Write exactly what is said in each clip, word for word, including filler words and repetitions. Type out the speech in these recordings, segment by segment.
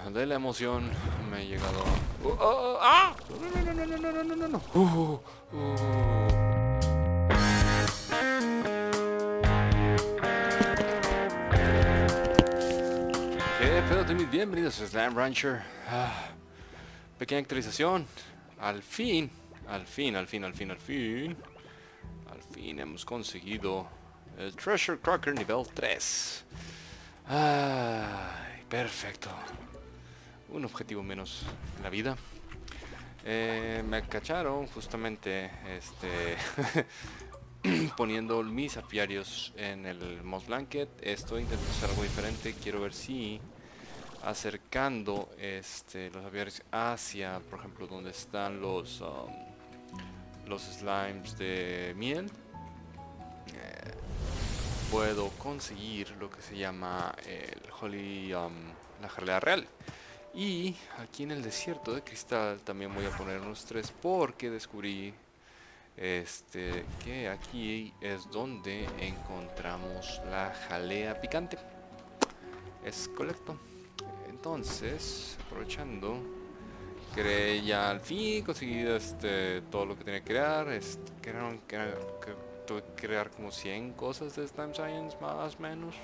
de la emoción me he llegado a... Uh, uh, ¡Ah! No, no, no, no, no, no, no, no. Uh, uh. ¿Qué pedo, Timmy? Bienvenidos a Slime Rancher. Ah, pequeña actualización. Al fin, al fin, al fin, al fin, al fin. Al fin hemos conseguido el Treasure Cracker nivel tres. Ay, perfecto. Un objetivo menos en la vida. Eh, me cacharon justamente este poniendo mis apiarios en el Moss Blanket. Estoy intentando hacer algo diferente. Quiero ver si acercando este los apiarios hacia, por ejemplo, donde están los um, los slimes de miel, eh, puedo conseguir lo que se llama el Holy, um, la jalea real. Y aquí en el desierto de cristal también voy a poner unos tres porque descubrí este que aquí es donde encontramos la jalea picante. Es correcto. Entonces, aprovechando, creé ya al fin, conseguí este, todo lo que tenía que crear. Este, crearon, crearon, que tuve que crear como cien cosas de Slime Science más o menos.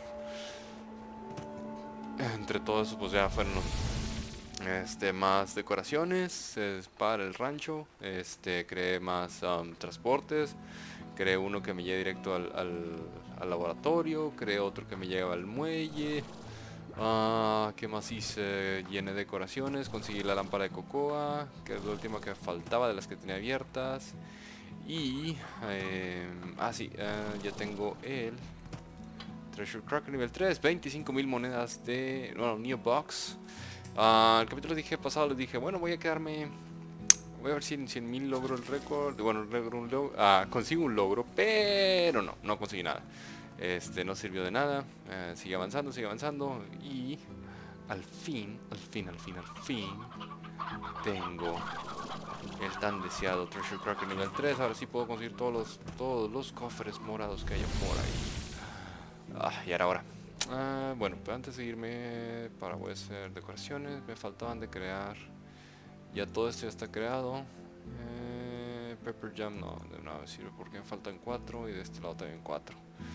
Entre todo eso pues ya fueron este, más decoraciones es para el rancho. Este, creé más um, transportes. Creé uno que me lleve directo al, al, al laboratorio. Creé otro que me lleva al muelle. Uh, ¿Qué más hice? Llené decoraciones, conseguí la lámpara de cocoa, que es la última que faltaba de las que tenía abiertas. Y... Eh, ah, sí, uh, ya tengo el Treasure Cracker nivel tres, veinticinco mil monedas de... Bueno, New Box. Uh, el capítulo dije, pasado les dije, bueno, voy a quedarme... Voy a ver si en cien mil logro el récord. Bueno, logro un logro, ah, consigo un logro, pero no, no conseguí nada. Este no sirvió de nada. Eh, sigue avanzando, sigue avanzando. Y al fin, al fin, al fin, al fin tengo el tan deseado Treasure Cracker nivel tres. Ahora sí puedo conseguir todos los, todos los cofres morados que haya por ahí. Ah, y ahora, ahora. Ah, bueno, pues antes de irme para voy a hacer decoraciones. Me faltaban de crear. Ya todo esto ya está creado. Eh, Pepper Jam no, de nada me sirve porque me faltan cuatro y de este lado también cuatro.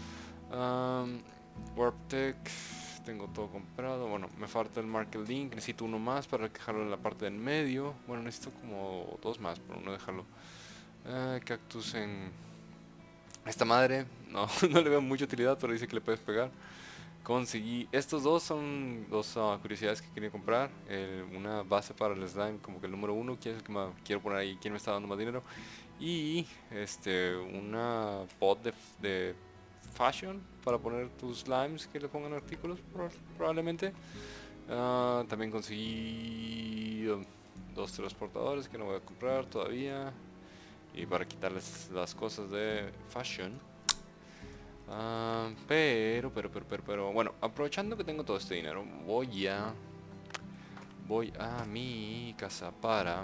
Um, Warp Tech, tengo todo comprado. Bueno, me falta el Market Link. Necesito uno más para dejarlo en la parte del medio. Bueno, necesito como dos más, pero no dejarlo. Uh, cactus en esta madre. No, no le veo mucha utilidad, pero dice que le puedes pegar. Conseguí, estos dos son dos uh, curiosidades que quería comprar. eh, Una base para el slime, como que el número uno, que es el que me quiero poner ahí, quien me está dando más dinero. Y este, una pot de, de fashion para poner tus slimes que le pongan artículos probablemente. Uh, también conseguí um, dos transportadores que no voy a comprar todavía. Y para quitarles las cosas de fashion. Uh, pero, pero, pero, pero, pero, bueno, aprovechando que tengo todo este dinero, voy a, voy a mi casa para,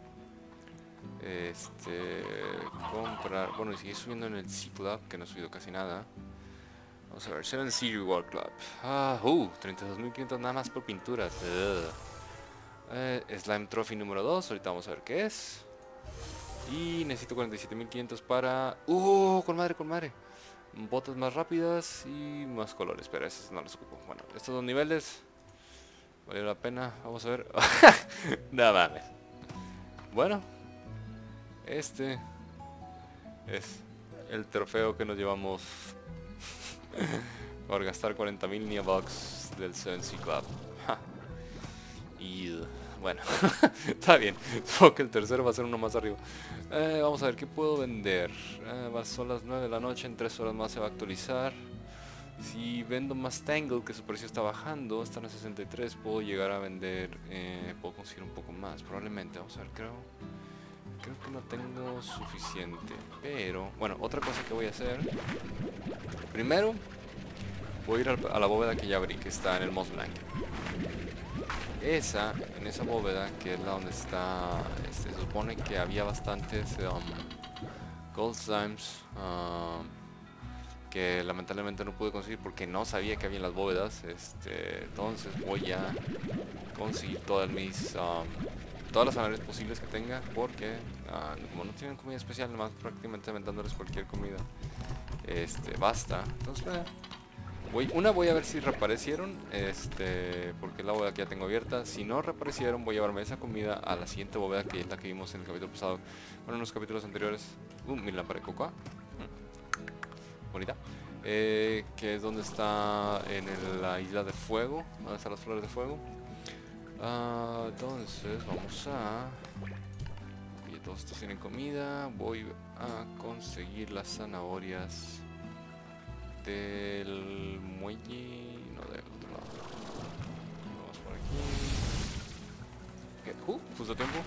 este, comprar, bueno, y seguir subiendo en el C-Club, que no he subido casi nada. Vamos a ver, Seven Sea Reward Club. Ah, uh, treinta y dos mil quinientos nada más por pinturas. Eh, Slime Trophy número dos, ahorita vamos a ver qué es. Y necesito cuarenta y siete mil quinientos para, uh, con madre, con madre. Botas más rápidas y más colores, pero esos no los ocupo. Bueno, estos dos niveles valió la pena, vamos a ver. Nada más. Bueno, este es el trofeo que nos llevamos por gastar cuarenta mil Nia Box del Seven Sea Club. Y bueno, está bien. Supongo que el tercero va a ser uno más arriba. Eh, vamos a ver qué puedo vender. Eh, son las nueve de la noche, en tres horas más se va a actualizar. Si vendo más Tangle, que su precio está bajando, están a sesenta y tres, puedo llegar a vender, eh, puedo conseguir un poco más, probablemente. Vamos a ver, creo, creo que no tengo suficiente. Pero, bueno, otra cosa que voy a hacer. Primero, voy a ir a la bóveda que ya abrí, que está en el Moss Blanket. Esa, en esa bóveda, que es la donde está, este, se supone que había bastantes um, Gold Slimes, um, que lamentablemente no pude conseguir porque no sabía que había en las bóvedas. Este, entonces voy a conseguir todas mis um, todas las zanahorias posibles que tenga, porque uh, como no tienen comida especial, nomás prácticamente aventándoles cualquier comida este basta. Entonces eh, voy, una voy a ver si reaparecieron, este porque la bóveda que ya tengo abierta. Si no reaparecieron, voy a llevarme esa comida a la siguiente bóveda, que es la que vimos en el capítulo pasado, bueno, en los capítulos anteriores. Uh, mi lámpara de cocoa, mm. bonita. Eh, que es donde está en el, la isla de fuego, donde están las flores de fuego. Uh, entonces vamos a... Y todos estos tienen comida. Voy a conseguir las zanahorias del muelle, no, del otro lado. Vamos por aquí. Okay. Uh, justo a tiempo.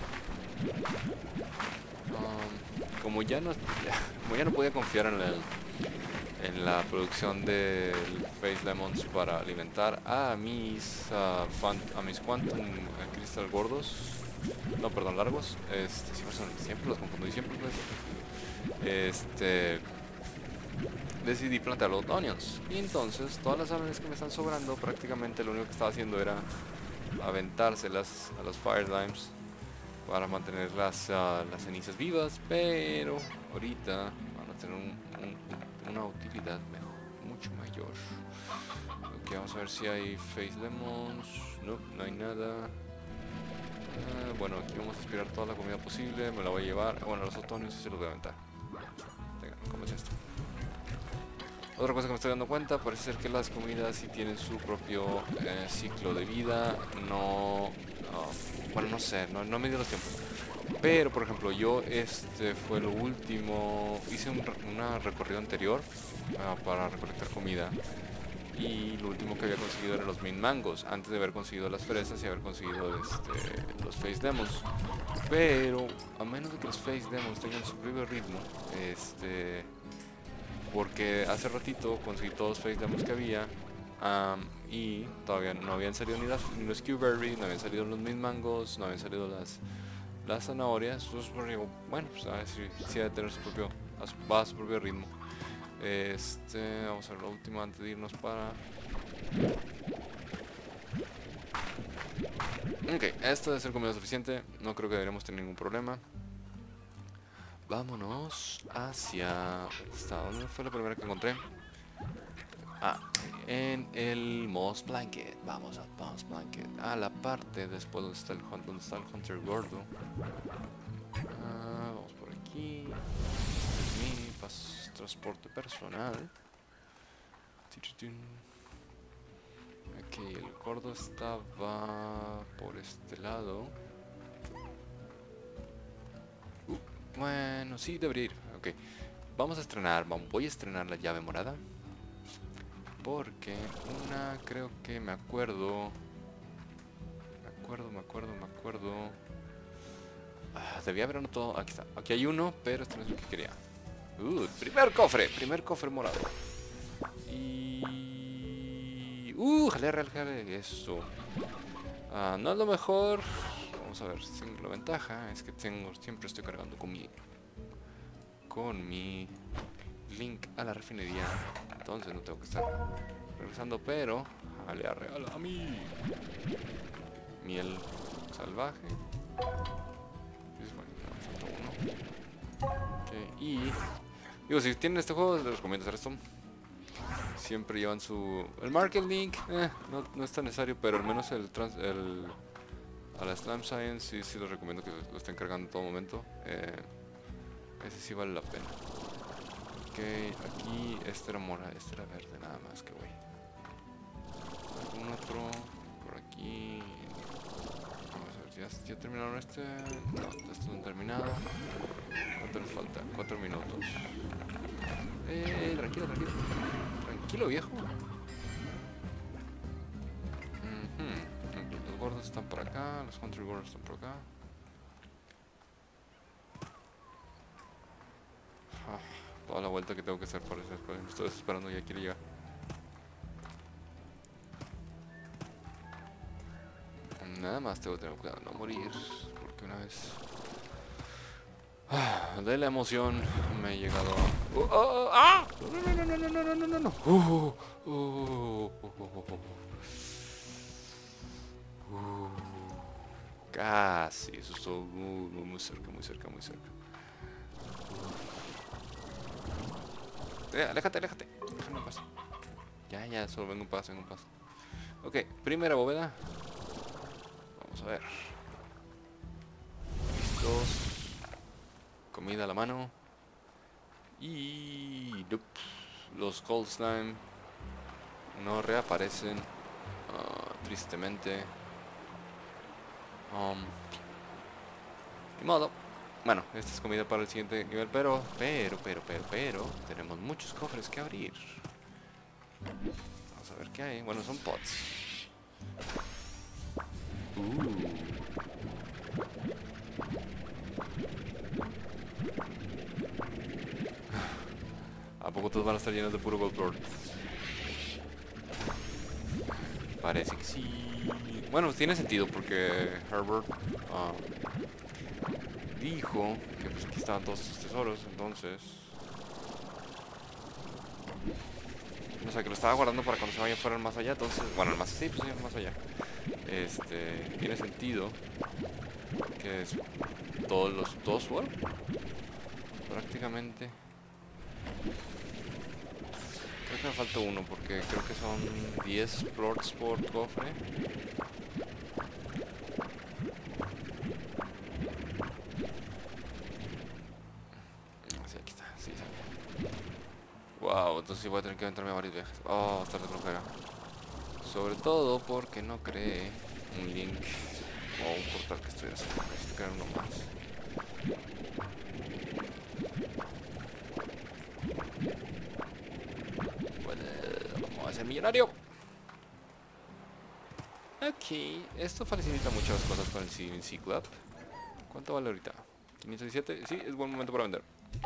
Um, como ya no, como ya no podía confiar en el en la producción del Face Lemons para alimentar a mis uh, a mis Quantum Crystal gordos, no, perdón, largos, este, siempre, son, siempre los confundo y siempre pues, este decidí plantar los onions. Y entonces todas las árboles que me están sobrando, prácticamente lo único que estaba haciendo era aventárselas a los Fire Limes para mantener las, uh, las cenizas vivas, pero ahorita van a tener un, un una utilidad mejor, mucho mayor. Ok, vamos a ver si hay Face Lemons. No, no hay nada. Uh, bueno, aquí vamos a aspirar toda la comida posible. Me la voy a llevar. Bueno, los otoños sí se los voy a aventar. Venga, ¿cómo es esto? Otra cosa que me estoy dando cuenta, parece ser que las comidas sí tienen su propio eh, ciclo de vida. No, no, bueno, no sé, no, no me dio los tiempos. Pero, por ejemplo, yo este fue lo último, hice un una recorrido anterior uh, para recolectar comida. Y lo último que había conseguido eran los Mint Mangos, antes de haber conseguido las fresas y haber conseguido este, los Face Demons. Pero, a menos de que los Face Demons tengan su propio ritmo, este... porque hace ratito conseguí todos los Face Demons que había, um, y todavía no habían salido ni, las, ni los Q-Berry, no habían salido los Mint Mangos, no habían salido las... las zanahorias. Entonces, bueno, pues a ver si, si ha de tener su propio, va a su propio ritmo. Este, vamos a ver lo último antes de irnos para... Ok, esto debe ser comida suficiente, no creo que deberíamos tener ningún problema. Vámonos hacia... ¿hasta dónde fue la primera que encontré? Ah, en el Moss Blanket. Vamos al Moss Blanket, a la parte después donde está el, donde está el Hunter gordo. Ah, vamos por aquí. Este es mi pas transporte personal. Ok, el gordo estaba por este lado. Uh, bueno, sí, debería ir. Ok, vamos a estrenar, voy a estrenar la llave morada. Porque una, creo que me acuerdo Me acuerdo, me acuerdo, me acuerdo ah, debía haber anotado, aquí está. Aquí hay uno, pero este no es lo que quería. Uh, primer cofre, primer cofre morado. Y... Uh, jale, jale, jale, eso. Ah, no es lo mejor. Vamos a ver, la ventaja es que tengo, siempre estoy cargando con mi Con mi Link a la refinería. Entonces no tengo que estar regresando, pero le regala a mí miel salvaje. Okay, y digo, si tienen este juego, les recomiendo hacer esto. Siempre llevan su... el Market Link, eh, no, no es tan necesario, pero al menos el, trans, el a la Slime Science sí, sí les recomiendo que lo estén cargando en todo momento. Eh, ese sí vale la pena. Ok, aquí este era morado, este era verde, nada más que güey. ¿Algún otro? Por aquí. Vamos a ver, ¿ya, ya terminaron este? No, estos no han terminado. ¿Cuánto nos falta? Cuatro minutos. Eh, tranquilo, tranquilo. Tranquilo, viejo. Uh-huh. Los gordos están por acá, los country gordos están por acá. Ah. Toda la vuelta que tengo que hacer por eso, me estoy esperando y ya quiere llegar. Nada más tengo que tener cuidado de no morir, porque una vez ah, de la emoción me he llegado a... Uh, uh, uh, ¡ah! No, no, no, no, no, no, no, no, no. Uh, uh, uh, uh, uh, uh. Casi, eso estuvo muy, muy, muy cerca, muy cerca, muy cerca. Eh, aléjate, aléjate. Déjame en paz. Ya, ya, solo vengo en paz, vengo en paz. Ok, primera bóveda. Vamos a ver. Listos. Comida a la mano. Y... nope. Los Cold Slime no reaparecen. Uh, tristemente. Um, Ni modo. Bueno, esta es comida para el siguiente nivel, pero, pero, pero, pero, pero, tenemos muchos cofres que abrir. Vamos a ver qué hay. Bueno, son pots. Uh. ¿A poco todos van a estar llenos de puro gold lord? Parece que sí. Bueno, tiene sentido porque Herbert uh, dijo que pues aquí estaban todos sus tesoros, entonces... O sea, que lo estaba guardando para cuando se vayan fuera al más allá, entonces... Bueno, el más... Sí, pues sí, el más allá. Este... Tiene sentido que es todos los... Todos oro. Prácticamente. Creo que me falta uno porque creo que son diez lords por cofre. Wow, entonces sí voy a tener que aventarme varios viajes. Oh, va a estar de flojera. Sobre todo porque no creé un link o un portal que estoy haciendo. Necesito crear uno más. Bueno, vamos a ser millonario. Ok, esto facilita mucho las cosas con el C N C Club. ¿Cuánto vale ahorita? quinientos diecisiete. Sí, es buen momento para vender.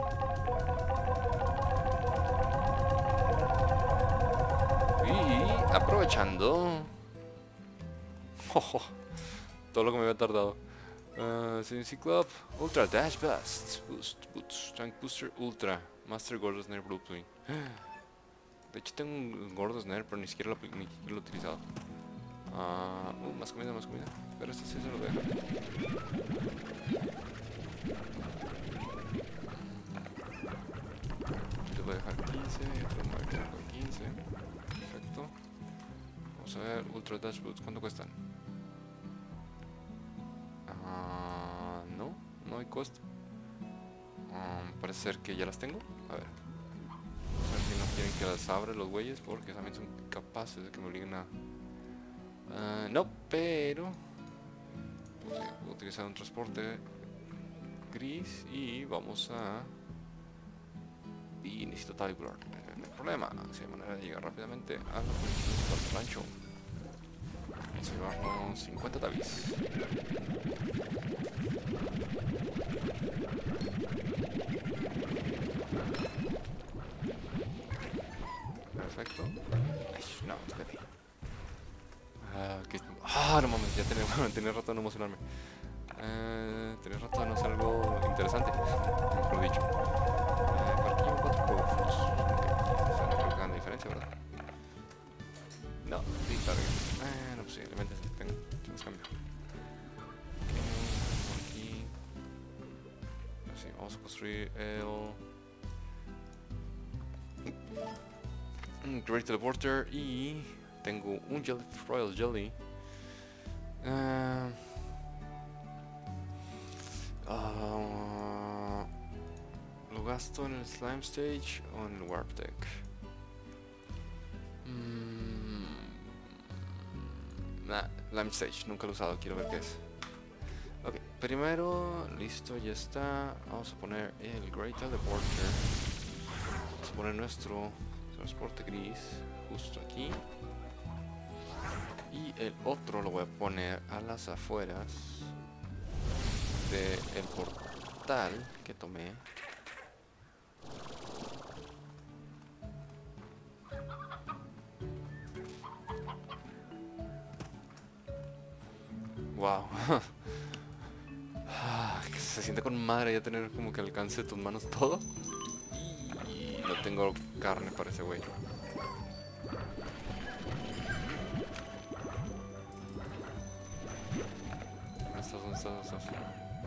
Y aprovechando oh, oh, todo lo que me había tardado. uh, C N C Club Ultra Dash Boost Boost Boost Tank Booster Ultra Master Gordo Snare Blueprint. De hecho tengo un Gordo Snare, pero ni siquiera lo, ni siquiera lo he utilizado. uh, uh, Más comida, más comida. Pero este sí se lo dejo. Te voy a dejar quince, te voy a dejar quince. Perfecto. Vamos a ver, Ultra Dash Boots, ¿cuánto cuestan? Uh, no, no hay costo. Um, parece ser que ya las tengo. A ver. Vamos a ver si no quieren que las abra los güeyes, porque también son capaces de que me obliguen a... Uh, no, pero... Voy a utilizar un transporte gris y vamos a... Y necesito Talibur. No hay problema, si hay manera de llegar rápidamente a la policía del rancho. Vamos a llevarnos cincuenta tabis. Perfecto. Ay, no, espérate. Ah, que... ah, no mames, ya tenía, bueno, tenía rato de no emocionarme. Uh, tenía rato de no hacer algo interesante, mejor dicho. Uh, para aquí llevo cuatro cofres. O sea, no creo que hagan la diferencia, ¿verdad? No, sí, claro. Eh, no, posiblemente sí, tengo. Se los cambio. Ok, aquí. Así, vamos a construir el... Great Teleporter y tengo un Jelly, Royal Jelly. Uh, uh, ¿Lo gasto en el Slime Stage o en el Warp Deck? Mm, nah, Slime Stage, nunca lo he usado, quiero ver qué es. Ok, primero, listo, ya está. Vamos a poner el Great Teleporter. Vamos a poner nuestro transporte gris justo aquí. Y el otro lo voy a poner a las afueras del portal que tomé. Wow. Se siente con madre ya tener como que alcance de tus manos todo. Y no tengo carne para ese güey. estás? ¿Dónde estás? ¿Dónde estás?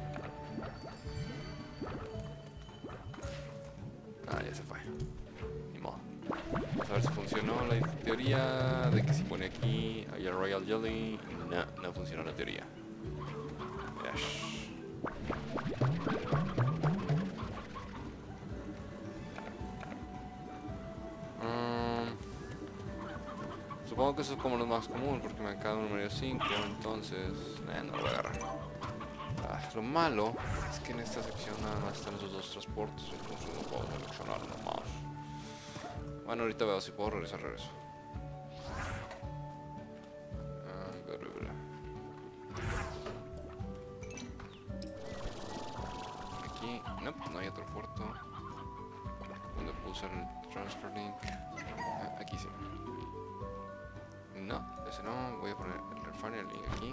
Ah, ya se fue. Ni modo. Vamos a ver si funcionó la teoría de que si pone aquí hay Royal Jelly. No, no funcionó la teoría. Yash. Supongo que eso es como lo más común porque me acaba un número cinco, entonces eh, no lo voy a agarrar. Ah, lo malo es que en esta sección nada más están esos dos transportes, entonces no puedo seleccionar nomás. Bueno, ahorita veo si puedo regresar, regreso. Ah, bla, bla, bla. Aquí, no, nope, no hay otro puerto. ¿Dónde puedo usar el transfer link? Ah, aquí sí. No, ese no, voy a poner el refinery link aquí.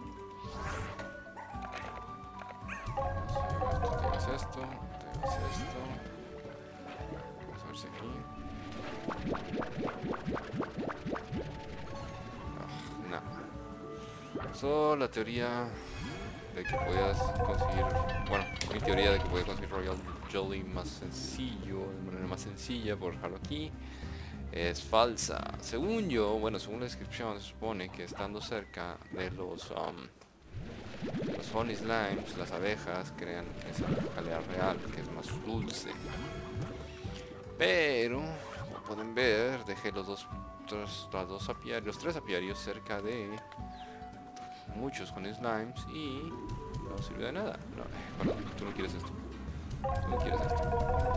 Te llevas esto, te llevas esto. Vamos a ver si aquí. Oh, no. Eso, la teoría de que podías conseguir, bueno, mi teoría de que podías conseguir Royal Jelly más sencillo, de manera más sencilla por dejarlo aquí, es falsa. Según yo, bueno, según la descripción, se supone que estando cerca de los um, los honey slimes, las abejas crean esa jalea real que es más dulce. Pero, como pueden ver, dejé los dos, los, los dos apiarios, los tres apiarios cerca de muchos honey slimes y no sirve de nada. No, perdón, tú no quieres esto. Tú no quieres esto.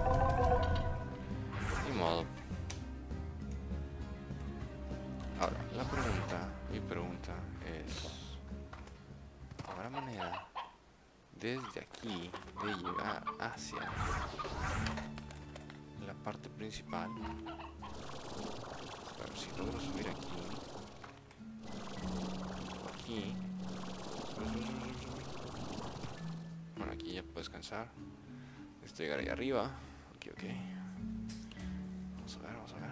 Ni modo. Ahora, la pregunta, mi pregunta es, ¿habrá manera desde aquí de llegar hacia la parte principal? A ver si logro subir aquí. O aquí. Bueno, aquí ya puedes descansar. Esto llegar ahí arriba. Ok, ok. Vamos a ver, vamos a ver.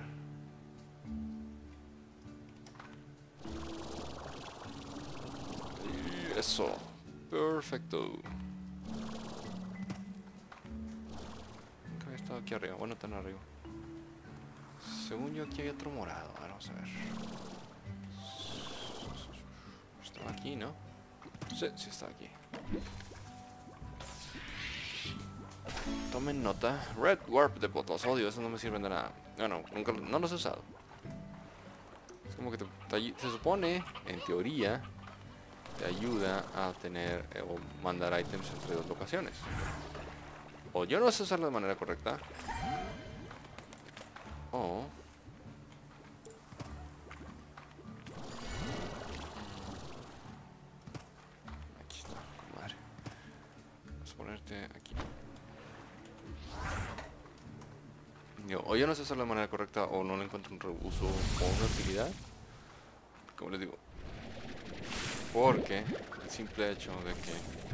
Eso, perfecto. Nunca había estado aquí arriba, bueno, tan arriba. Según yo aquí hay otro morado, ahora vamos a ver. Estaba aquí, ¿no? Sí, sí estaba aquí. Tomen nota. Red Warp de Potos, odio, eso no me sirve de nada. Bueno, nunca, no los he usado. Es como que te, te, se supone, en teoría, te ayuda a tener eh, o mandar ítems entre dos locaciones. O yo no sé usarlo de manera correcta. O... aquí está, madre. Vamos a ponerte aquí. Yo, o yo no sé usarlo de manera correcta o no le encuentro un reuso o una utilidad. Como les digo. Porque el simple hecho de que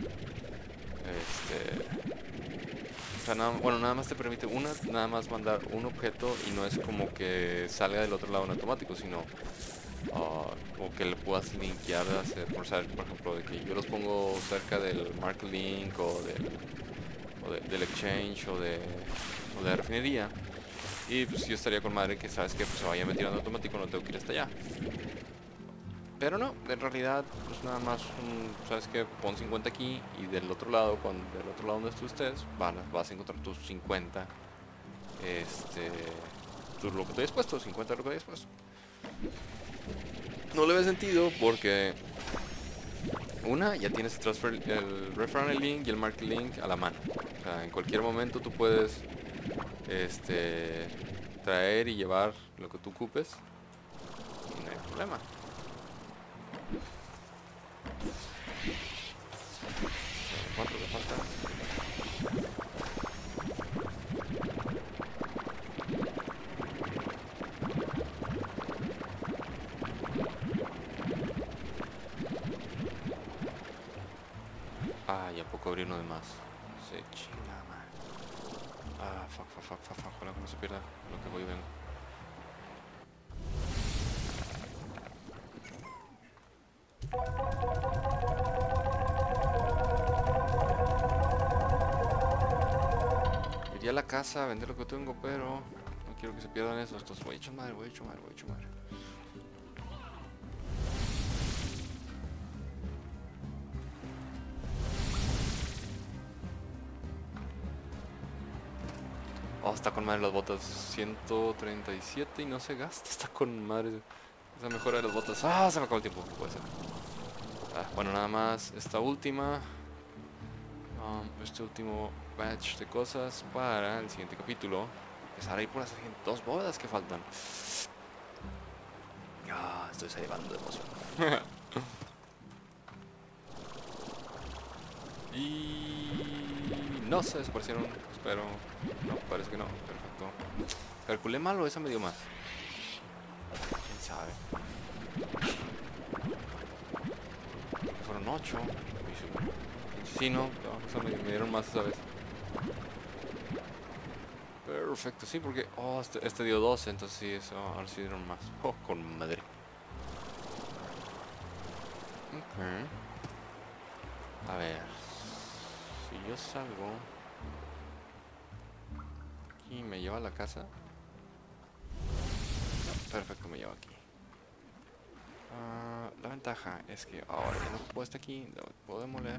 este o sea, nada, bueno, nada más te permite una, nada más mandar un objeto y no es como que salga del otro lado en automático, sino uh, o que le puedas linkear, hacer, por, por ejemplo, de que yo los pongo cerca del Mark Link o del, o de, del Exchange o de, o de la refinería y pues yo estaría con madre que sabes que pues, se vaya metiendo en automático, no tengo que ir hasta allá. Pero no, en realidad, pues nada más, un, ¿sabes qué? Pon cincuenta aquí y del otro lado, cuando, del otro lado donde tú estés, van, vas a encontrar tus cincuenta, este, tu, lo que te hayas puesto, cincuenta de lo que hayas puesto. No le ve sentido porque, una, ya tienes el, transfer, el referral link y el market link a la mano. O sea, en cualquier momento tú puedes, este, traer y llevar lo que tú ocupes y no hay problema. ¿Cuánto te falta? Ah, ya poco abrir uno de más. Sí, chingada madre. Ah, fuck, fuck, fuck, fuck, fuck. Ojalá que no se pierda lo que voy y vengo. Iría a la casa a vender lo que tengo, pero no quiero que se pierdan eso. Entonces voy a echar madre, voy a echar madre, voy a echar madre. Oh, está con madre las botas. ciento treinta y siete y no se gasta. Está con madre. Esa mejora de las botas. Ah, se me acabó el tiempo. Puede ser. Ah, bueno, nada más esta última. Um, este último batch de cosas para el siguiente capítulo. Empezar a ir por las dos bodas que faltan. Ah, estoy salivando de emoción. Y no se desaparecieron, espero. No, parece que no. Perfecto. Calculé mal o esa me dio más. Quién sabe. Fueron ocho. Sí, no, no, eso me, me dieron más esa vez. Perfecto, sí, porque oh, este, este dio doce, entonces sí, eso, ahora sí dieron más. Oh, con madre. Ok. A ver, si yo salgo y me lleva a la casa. Perfecto, me lleva aquí. Uh, la ventaja es que ahora ya no puedo estar aquí, lo puedo demoler.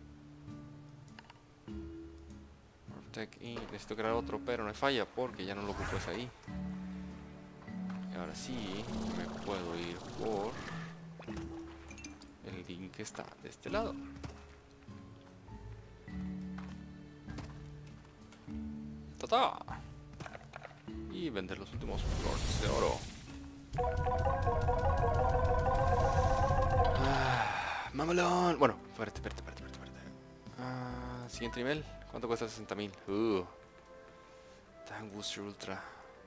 Y necesito crear otro, pero no hay falla porque ya no lo ocupo es ahí. Y ahora sí me puedo ir por el link que está de este lado. ¡Tata! Y vender los últimos flores de oro. Ah, ¡mamalón! Bueno, espérate, espérate, espérate, espérate. Ah, siguiente nivel. ¿Cuánto cuesta? sesenta mil. Uh. Tank Booster Ultra.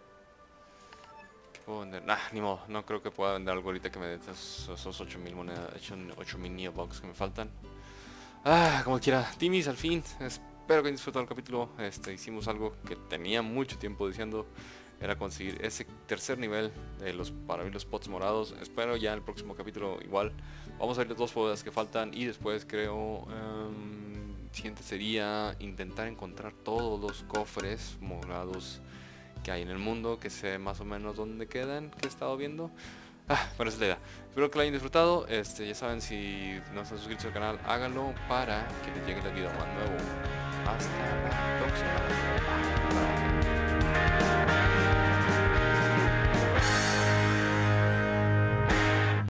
¿Qué puedo vender? Nah, ni modo. No creo que pueda vender algo ahorita que me dé esos, esos ocho mil monedas, ocho mil Neobucks que me faltan. Ah, como quiera. Timis, al fin. Espero que hayan disfrutado el capítulo. Este, hicimos algo que tenía mucho tiempo diciendo. Era conseguir ese tercer nivel de los para ver los spots morados. Espero ya en el próximo capítulo igual. Vamos a ver las dos bodas que faltan. Y después creo... Um, siguiente sería intentar encontrar todos los cofres morados que hay en el mundo, que sé más o menos dónde quedan, que he estado viendo. Ah, bueno, esa es la idea. Espero que lo hayan disfrutado. Este, ya saben, si no están suscritos al canal, háganlo para que les llegue el video más nuevo. Hasta la próxima.